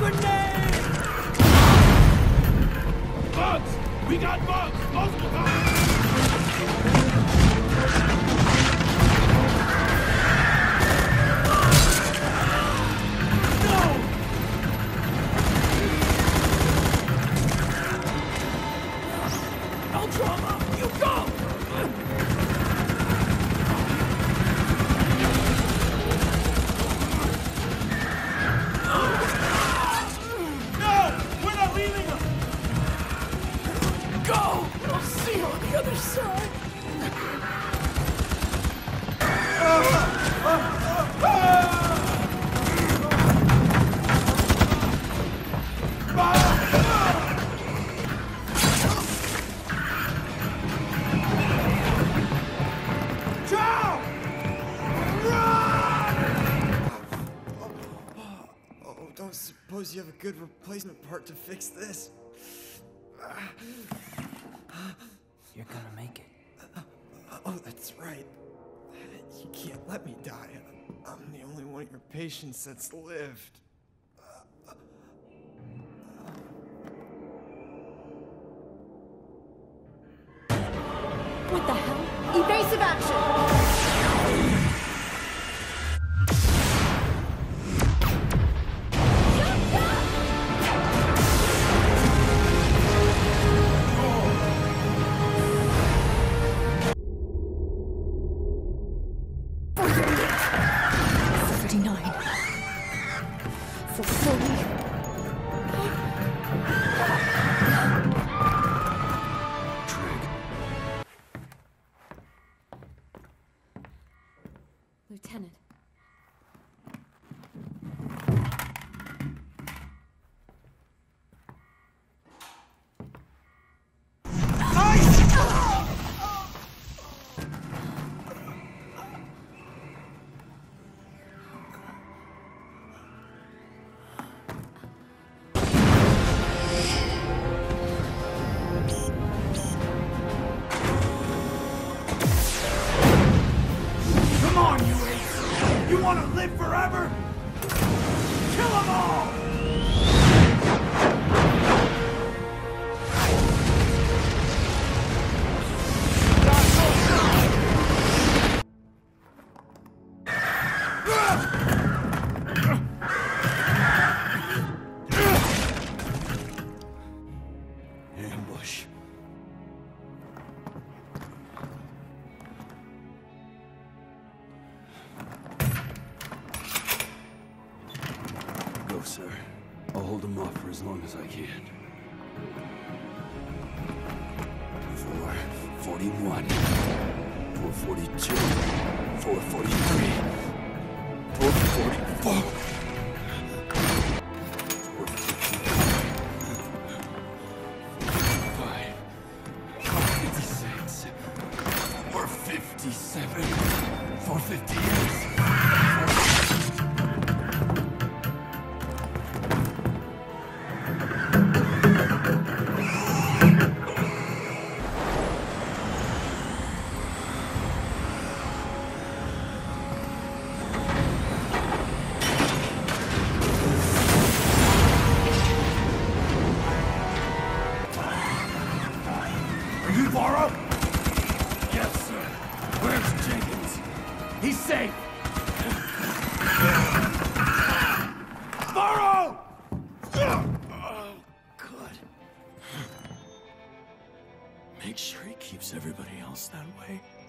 Grenade! Bugs! We got bugs! Multiple times! Don't suppose you have a good replacement part to fix this? You're gonna make it. Oh, that's right. You can't let me die. I'm the only one of your patients that's lived. What the hell? Evasive action! Lieutenant. You want to live forever? Kill them all! Ambush. Go, sir. I'll hold him off for as long as I can. 441. 442. 443. 444. 457, 458. Are you Varro? Yes, sir. Where's Jenkins? He's safe! Varro! Oh, good. Make sure he keeps everybody else that way.